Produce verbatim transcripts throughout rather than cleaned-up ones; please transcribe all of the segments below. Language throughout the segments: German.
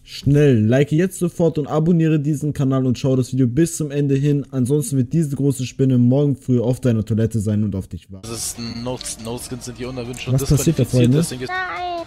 Schnell, like jetzt sofort und abonniere diesen Kanal und schau das Video bis zum Ende hin. Ansonsten wird diese große Spinne morgen früh auf deiner Toilette sein und auf dich warten. Das ist ein No-Skins, no sind hier unerwünscht und was passiert da, Freunde? Nein.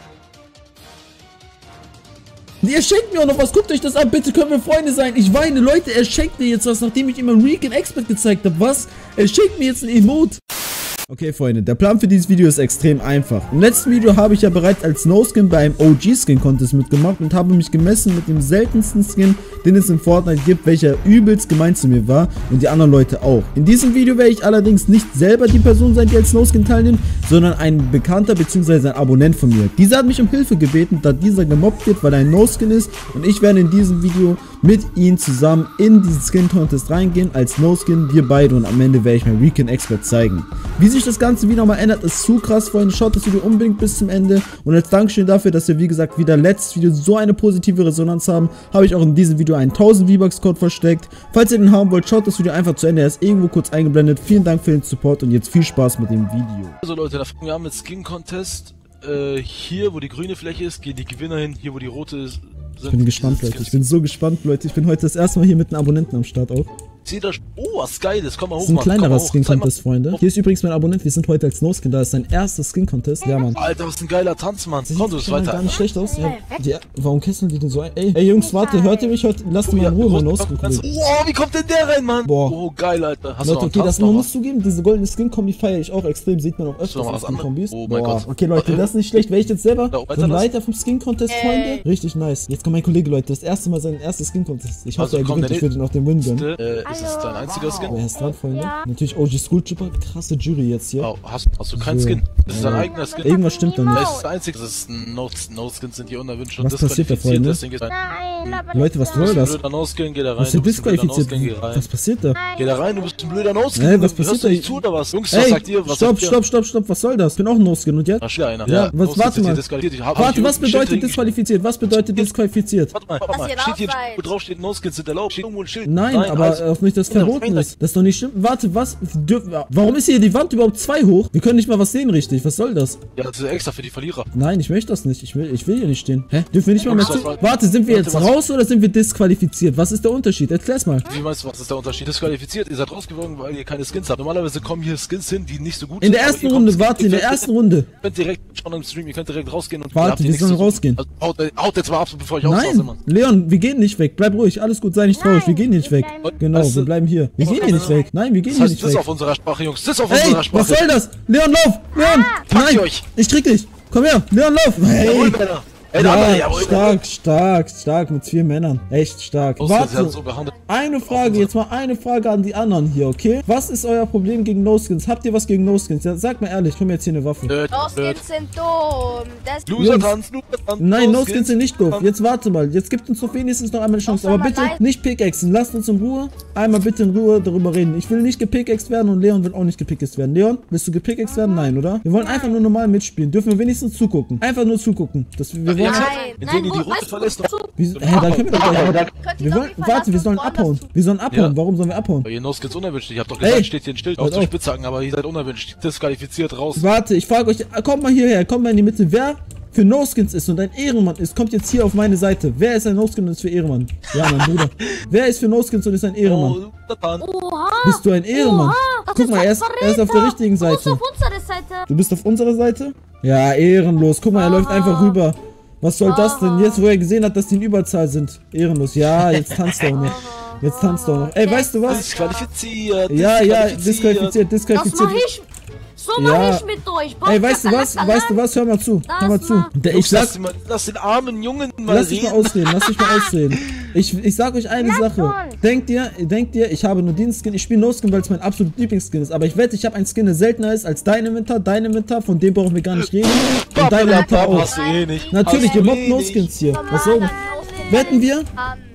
Ihr schenkt mir auch noch was, guckt euch das an, bitte können wir Freunde sein. Ich weine, Leute, er schenkt mir jetzt was, nachdem ich ihm ein Weekend Expert gezeigt habe. Was? Er schenkt mir jetzt ein Emote. Okay, Freunde, der Plan für dieses Video ist extrem einfach. Im letzten Video habe ich ja bereits als No-Skin bei einem O G-Skin-Contest mitgemacht und habe mich gemessen mit dem seltensten Skin, den es in Fortnite gibt, welcher übelst gemein zu mir war und die anderen Leute auch. In diesem Video werde ich allerdings nicht selber die Person sein, die als No-Skin teilnimmt, sondern ein Bekannter bzw. ein Abonnent von mir. Dieser hat mich um Hilfe gebeten, da dieser gemobbt wird, weil er ein No-Skin ist, und ich werde in diesem Video mit ihm zusammen in diesen Skin-Contest reingehen als No-Skin, wir beide, und am Ende werde ich mein Weekend Expert zeigen. Wie sich das Ganze wieder mal ändert, ist zu krass, Freunde. Schaut das Video unbedingt bis zum Ende. Und als Dankeschön dafür, dass wir, wie gesagt, wieder letztes Video so eine positive Resonanz haben, habe ich auch in diesem Video einen tausend V-Bucks-Code versteckt. Falls ihr den haben wollt, schaut das Video einfach zu Ende. Er ist irgendwo kurz eingeblendet. Vielen Dank für den Support und jetzt viel Spaß mit dem Video. Also Leute, da fangen wir an mit Skin Contest. Äh, hier, wo die grüne Fläche ist, gehen die Gewinner hin. Hier, wo die rote ist, sind Ich bin gespannt, Leute. Ich bin so gespannt, Leute. Ich bin heute das erste Mal hier mit einem Abonnenten am Start auch. Seht das? Oh, was Geiles. Komm mal hoch, Das ist ein Mann. kleinerer Komm mal hoch. Skin-Contest, Freunde. Hier ist übrigens mein Abonnent. Wir sind heute als No-Skin. Da ist sein erster Skin-Contest. Ja, Mann. Alter, was ein geiler Tanz, Mann. Sieht Komm, du bist weiter. gar nicht schlecht aus. Ja, die, warum kesseln die denn so ein? Ey, ey Jungs, warte, hört ihr mich heute? Lasst mich mal in Ruhe, mein No-Skin. Oh, wie kommt denn der rein, Mann? Boah. Oh, geil, Alter. Hast Leute, du okay, noch das einen man Tanz muss zugeben, diese goldene Skin-Kombi feiere ich auch extrem. Sieht man auch Ist doch öfters mal als was anderes. Skin-Kombis. Oh mein Gott. Okay, Leute, das ist nicht schlecht. Wäre ich jetzt selber Ja, so weiter ein das. Leiter vom Skin-Contest, Freunde? Richtig nice. Jetzt kommt mein Kollege, Leute. Das erste Mal sein erstes Skin-Contest. Ich hoffe, Also, er komm, gewinnt. der Ich würde ihn auf den Win gönnen. Äh, ist es dein einziger Skin? Wer ist dran, Freunde? Ja. Natürlich O G School Chipper. Krasse Jury jetzt hier. Oh, hast, hast du keinen So. Skin? Das ist dein Ja. eigener Skin. Irgendwas stimmt da Das nicht. ist das einzige. Das ist ein No-Skins sind hier unerwünscht und Was passiert da, disqualifiziert. Freunde? Deswegen geht rein. Nein, aber Leute, was das- soll das? Blöder No-Skin, geh da rein. Was ist denn Du bist ein blöder disqualifiziert? No-Skin, geh rein. Was passiert da? Geh da rein, du bist ein blöder No-Skin. Ey, was Hörst passiert du da? nicht zu oder was? Jungs, was Ey, sagt ihr? Was stopp, sagt ihr? stopp, stopp, stopp. Was soll das? Ich bin auch ein No-Skin und jetzt? Da steht einer. Ja, was- No-Skins warte sind mal. hier disqualifiziert. Ich hab Warte, hier was ein Schild bedeutet hingeschrieben. disqualifiziert? Was bedeutet disqualifiziert? Warte mal, warte Dass mal. ihr Steht hier, raus seid. wo drauf steht, No-Skins sind erlaubt. Steht irgendwo ein Schild. Nein, aber also- auch nicht, dass Ja, verboten nein, ist. Das ist doch nicht schlimm. Warte, was? Dürf, warum ist hier die Wand überhaupt zwei hoch? Wir können nicht mal was sehen richtig. Was soll das? Ja, das ist extra für die Verlierer. Nein, ich möchte das nicht. Ich will, ich will hier nicht stehen. Hä? Dürfen wir nicht mal mehr Warte, zu... warte. Warte, sind wir Warte, jetzt was- raus oder sind wir disqualifiziert? Was ist der Unterschied? Erklär's mal. Wie meinst du, was ist der Unterschied? Disqualifiziert, ihr seid rausgeflogen, weil ihr keine Skins habt. Normalerweise kommen hier Skins hin, die nicht so gut In sind. der aber ersten ihr Runde, kommt- warte, in ihr der könnt- ersten Runde. Ihr könnt direkt schon im Stream, ihr könnt direkt rausgehen und Warte, ihr habt hier wir nichts sollen zu suchen. rausgehen. Also, haut, haut jetzt mal ab, bevor ich auslasse, Nein, Mann. Leon, wir gehen nicht weg. Bleib ruhig, alles gut, sei nicht traurig. Wir gehen hier nicht weg. Genau, Weißt wir du- bleiben hier. Wir gehen hier nicht weg. Nein, wir gehen Das hier heißt, nicht das ist weg. auf unserer Sprache, Jungs. Das ist auf Ey, unserer Sprache. was soll das? Leon, lauf! Leon! Packt Nein! ihr euch. Ich krieg dich! Komm her! Leon, lauf! Jawohl, Hey! Männer. Ey, der andere, Ja, jawohl, stark, stark, stark mit vier Männern. Echt stark. Männer. Sie haben Warte, so behandelt. eine Frage, jetzt mal eine Frage an die anderen hier, okay? Was ist euer Problem gegen No-Skins? Habt ihr was gegen No-Skins? Ja, sag mal ehrlich, komm mir jetzt hier eine Waffe. Blöd, blöd. No-Skins sind dumm. Das Loser-Tanz, Loser-Tanz. Nein, No-Skins sind nicht doof. Jetzt warte mal. Jetzt gibt uns doch wenigstens noch einmal eine Chance. Doch, Aber sag bitte mal leise. nicht pickaxen. Lasst uns in Ruhe. Einmal bitte in Ruhe darüber reden. Ich will nicht gepickaxt werden und Leon will auch nicht gepickaxt werden. Leon, willst du gepickaxt werden? Nein, oder? Wir wollen einfach nur normal mitspielen. Dürfen wir wenigstens zugucken. Einfach nur zugucken. Das, wir wollen... Jetzt, Nein, wenn nein, ihr die wo- rote weißt du, verlässt, wozu? Wie, hä, dann können wir doch gleich... Könnt ihr Wir doch wollen... nicht Warte, wir verlassen, sollen woanders abhauen. zu- Wir sollen abhauen. Ja. Warum sollen wir abhauen? Ihr No-Skins unerwünscht. Ich hab doch Ey. gesagt, steht hier ein Schild Hört auf zu auf. Spitzhacken, aber ihr seid unerwünscht. Disqualifiziert raus. Warte, ich frage euch... Kommt mal hierher. Kommt mal in die Mitte. Wer für No-Skins ist und ein Ehrenmann ist, kommt jetzt hier auf meine Seite. Wer ist ein No-Skin und ist für Ehrenmann? Ja, mein Bruder. Wer ist für No-Skins und ist ein Ehrenmann? Oh, Loser-Tanz. Oha! Bist du ein Ehrenmann? Oha, das Guck ist mal, ein er ist, er ist auf der richtigen Du bist Seite. auf unserer Seite. Du bist auf unserer Seite? Ja, ehrenlos. Guck mal, er läuft einfach rüber. Was soll das denn? Jetzt, wo er gesehen hat, dass die in Überzahl sind. Ehrenlos. Ja, jetzt tanzt er auch noch. Jetzt tanzt er auch noch. Ey, weißt du was? Disqualifiziert. Ja, ja, disqualifiziert, Das mach disqualifiziert. ich. So mach Ja. ich mit euch. Ey, weißt du was? Weißt du was? Hör mal zu. Hör mal zu. Der, ich Jungs, sag, lass, ihn mal, lass den armen Jungen mal lass dich mal reden. ausreden, lass dich mal ausreden. Ich, ich sag euch eine Sache. uns. Denkt ihr, denkt ihr, ich habe nur diesen Skin, ich spiele No-Skin, weil es mein absolut Lieblingsskin ist. Aber ich wette, ich habe einen Skin, der seltener ist als dein Inventar, dein Inventar, von dem brauchen wir gar nicht reden. Und dein Inventar Pappelapapp auch. hast du eh nicht. Natürlich, Hast ihr du mobbt eh No-Skins hier. Was Normaler soll das? No-Skin, Wetten wir? ähm,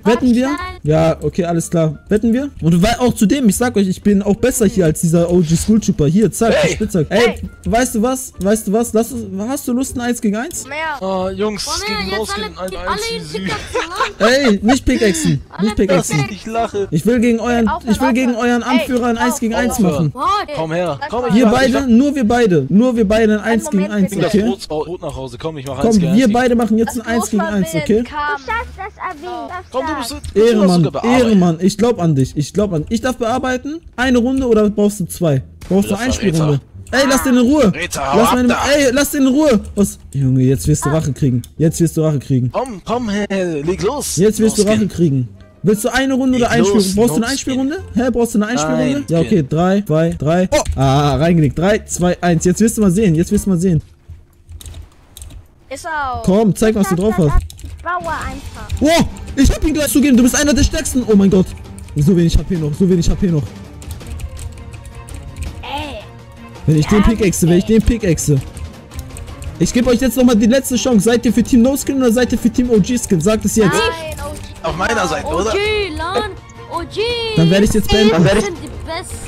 Wetten wir? Ja, okay, alles klar. Wetten wir? Und weil auch zudem, ich sag euch, ich bin auch besser hier als dieser O G School Trooper. Hier, zack, Hey. Spitzhack. Ey, Hey. weißt du was? Weißt du was? Lass uns, hast du Lust ein eins gegen eins? Mehr. Ah, Jungs, Wollen gegen wir Maus jetzt alle, gegen ein alle eins jetzt süß. Ey, nicht Pickaxen. Nicht Lass Pickaxen. mich nicht lache. Ich will gegen euren, Aufhören, ich will gegen aufhören. euren Anführer ein Ey, eins gegen eins aufhören. machen. Komm her. Komm, ich Wir mach- ich beide, nur wir beide. Nur wir beide ein eins gegen Moment, eins, Bring das okay? Brot, Brot nach Hause. Komm, ich mach eins Komm, gegen eins wir gegen- beide machen jetzt ein eins gegen eins, okay? Komm, du bist, du bist sogar Ehrenmann, bearbeitet. Ehrenmann, ich glaub an dich. Ich glaub an dich. Ich darf bearbeiten. Eine Runde oder brauchst du zwei? Brauchst du Das eine Verräter. Spielrunde? Ey, lass den in Ruhe. Verräter, hau Lass ab meine, da. ey, lass den in Ruhe. Was? Junge, jetzt wirst du Rache kriegen. Jetzt wirst du Rache kriegen. Komm, komm, hey, leg los. Jetzt wirst du Losgehen. Rache kriegen. Willst du eine Runde oder Leg ein los, Spiel? Brauchst du eine los, Einspielrunde? Hä, brauchst du eine Einspielrunde? Nein, Ja, okay. drei, zwei, drei. Oh. Ah, reingelegt. drei, zwei, eins. Jetzt wirst du mal sehen. Jetzt wirst du mal sehen. Ist auch. Komm, zeig, was du drauf hast. Ich baue einfach. Oh, ich hab ihn gleich zugeben. Du bist einer der stärksten. Oh mein Gott. So wenig H P noch. So wenig H P noch. Ey. Wenn ich den Pickaxe, wenn ich den Pickaxe. Ich gebe euch jetzt nochmal die letzte Chance. Seid ihr für Team No Skin oder seid ihr für Team O G Skin? Sagt es jetzt. Nein, O G. Auf meiner Seite, oder? O G, Lan! O G! Dann werde ich jetzt beenden. Wir sind die Besten.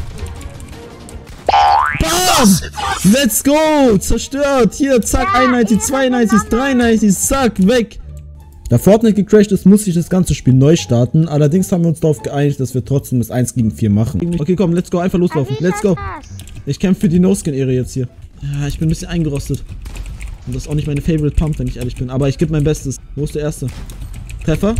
Bam! Let's go! Zerstört! Hier, zack, einundneunzig, zweiundneunzig, dreiundneunzig, zack, weg! Da Fortnite gecrashed ist, muss ich das ganze Spiel neu starten. Allerdings haben wir uns darauf geeinigt, dass wir trotzdem das eins gegen vier machen. Okay, komm, let's go, einfach loslaufen. Let's go. Ich kämpfe für die No-Skin-Ehre jetzt hier. Ja, ich bin ein bisschen eingerostet. Und das ist auch nicht meine Favorite Pump, wenn ich ehrlich bin. Aber ich gebe mein Bestes. Wo ist der erste? Treffer.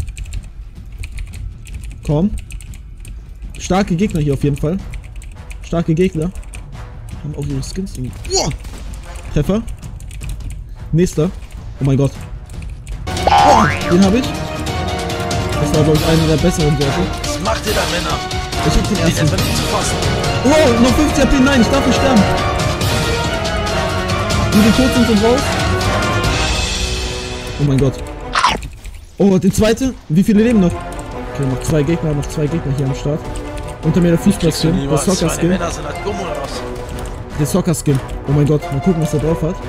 Komm. Starke Gegner hier auf jeden Fall. Starke Gegner. Haben auch ihre Skins. Oh! Treffer. Nächster. Oh mein Gott. Oh, den habe ich. Das war, glaube ich, einer der besseren Sorte. Was macht ihr da, Männer? Ich hab den Den ersten. etwa nicht zu fassen. Oh, noch fünfzig H P. Nein, ich darf nicht sterben. Die, die tot sind, sind raus. Oh mein Gott. Oh, den zweiten. Wie viele leben noch? Okay, noch zwei Gegner, noch zwei Gegner hier am Start. Unter mir der Fußball-Skin, der Soccer-Skin. Männer sind halt dumm oder was? Der Soccer-Skin. Oh mein Gott, mal gucken, was er drauf hat.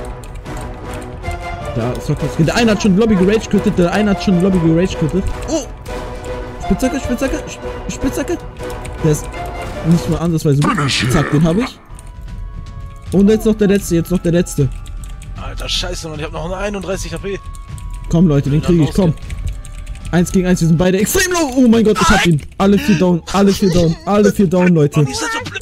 Der Soccer-Skin. Der eine hat schon Lobby gerage-quittet, der eine hat schon Lobby gerage-quittet. Oh! Spitzhacke, Spitzhacke, Sp- Spitzhacke. Der ist nicht mal andersweise gut. Zack, den habe ich. Und jetzt noch der letzte, jetzt noch der letzte. Alter, scheiße, Mann, ich hab noch einunddreißig H P. Komm, Leute, den kriege ich, komm. Eins gegen eins, wir sind beide extrem low. Oh mein Gott, ich hab ihn. Alle vier down, alle vier down, alle vier down, Leute. Mann, die sind so blöd.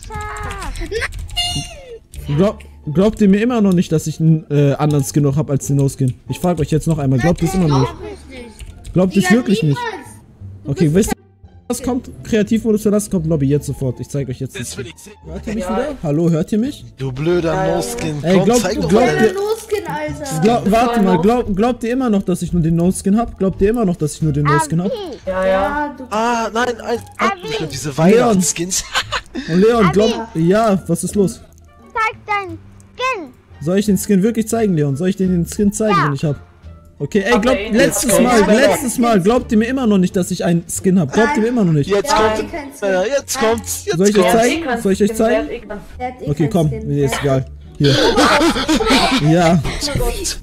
Glaub, glaubt ihr mir immer noch nicht, dass ich einen äh, anderen Skin noch habe als den No-Skin? Ich frage euch jetzt noch einmal, glaubt ihr es immer noch nicht? Glaubt ihr es wirklich nicht? Okay, wisst ihr, was kommt? Kreativmodus verlassen, kommt Lobby jetzt sofort. Ich zeige euch jetzt. Das will ich sehen. Hört ihr mich wieder? Hallo, hört ihr mich? Du blöder No-Skin. Ey, Komm, glaub- zeig doch glaub- mal. ihr- Losgehen, Alter. Glaub, warte mal, glaub, glaubt ihr immer noch, dass ich nur den No-Skin hab? Glaubt ihr immer noch, dass ich nur den No-Skin hab? Ja, ja. Du Ah, nein, ein, ein, diese Weihnachtsskins. Und Leon, glaubt, ja, was ist los? Zeig dein Skin. Soll ich den Skin wirklich zeigen, Leon? Soll ich den, den Skin zeigen, den ich hab? Okay, ey, glaubt, Okay, letztes jetzt Mal, kommt's. letztes Mal, glaubt ihr mir immer noch nicht, dass ich einen Skin hab? Glaubt ihr mir immer noch nicht? Jetzt Ja, kommt, ich kann's äh, jetzt kommt's, jetzt Soll ich euch kommt's. zeigen? Soll ich euch zeigen? Der hat eh Okay, keinen komm, Skin. mir ist egal. Hier. Ja, Kann ich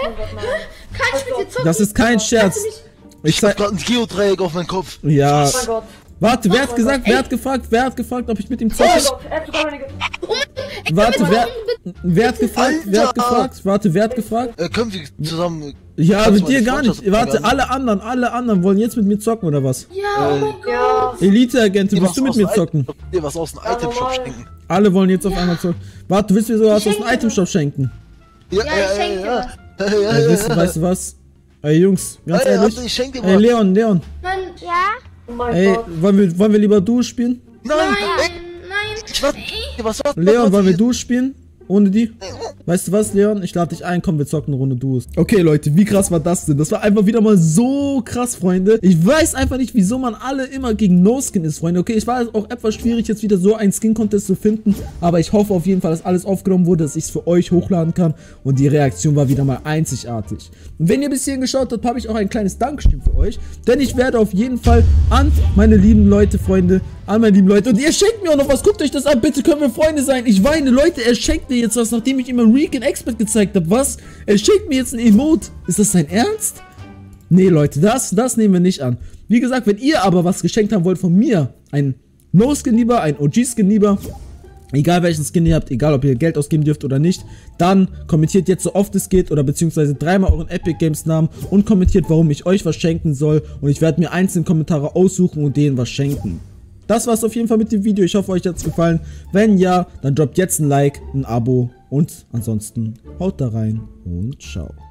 mit dir zocken? das ist kein Scherz. Ich Ich hab zeig. grad ein Geodreieck auf meinem Kopf. Ja. Oh mein Gott. Warte, wer hat gesagt, wer hat gefragt, wer hat gefragt, ob ich mit ihm zocke? Er hat sogar meine Ge- Warte, wer, wer hat gefragt, wer hat Alter. gefragt? Warte, wer hat gefragt? Äh, können wir zusammen... Ja, Kannst mit du dir meine gar nicht. Freundschaft Warte, verraten? alle anderen, alle anderen wollen jetzt mit mir zocken oder was? Ja, oh mein Gott. Ja. Elite-Agente, Dir willst du was mit aus mir dem zocken? Item- Dir was aus dem Item-Shop normal. schenken. Alle wollen jetzt auf einmal zocken. Warte, du willst mir sogar was aus dem schenke Item-Shop schenken? Ja, Ja, ich schenk dir ja. was. Ja, ja, Ey, ja, weißt, du- ja. weißt du was? Ey, Jungs, ganz Ey, ehrlich. warte, ich schenk dir Ey, was. Leon, Leon. Nein, Ja? oh mein Ey, Gott. wollen wir, wollen wir lieber Duo spielen? Nein, Nein, ey, nein. ich warte. Was war Leon, wollen wir Duo spielen? Ohne die? Weißt du was, Leon? Ich lade dich ein, komm, wir zocken eine Runde Duos. Okay, Leute, wie krass war das denn? Das war einfach wieder mal so krass, Freunde. Ich weiß einfach nicht, wieso man alle immer gegen No-Skin ist, Freunde. Okay, ich war auch etwas schwierig, jetzt wieder so einen Skin-Contest zu finden. Aber ich hoffe auf jeden Fall, dass alles aufgenommen wurde, dass ich es für euch hochladen kann. Und die Reaktion war wieder mal einzigartig. Und wenn ihr bis hierhin geschaut habt, habe ich auch ein kleines Dankeschön für euch. Denn ich werde auf jeden Fall an meine lieben Leute, Freunde, an meine lieben Leute. Und ihr schenkt mir auch noch was. Guckt euch das an. Bitte können wir Freunde sein. Ich weine. Leute, er schenkt mir jetzt was, nachdem ich ihm ein Recon Expert gezeigt habe. Was? Er schenkt mir jetzt ein Emote. Ist das sein Ernst? Nee, Leute, das, das nehmen wir nicht an. Wie gesagt, wenn ihr aber was geschenkt haben wollt von mir, ein No-Skin lieber, ein O G-Skin lieber, egal welchen Skin ihr habt, egal ob ihr Geld ausgeben dürft oder nicht, dann kommentiert jetzt so oft es geht oder beziehungsweise dreimal euren Epic Games Namen und kommentiert, warum ich euch was schenken soll, und ich werde mir einzelne Kommentare aussuchen und denen was schenken. Das war's auf jeden Fall mit dem Video. Ich hoffe, euch hat's gefallen. Wenn ja, dann droppt jetzt ein Like, ein Abo und ansonsten haut da rein und ciao.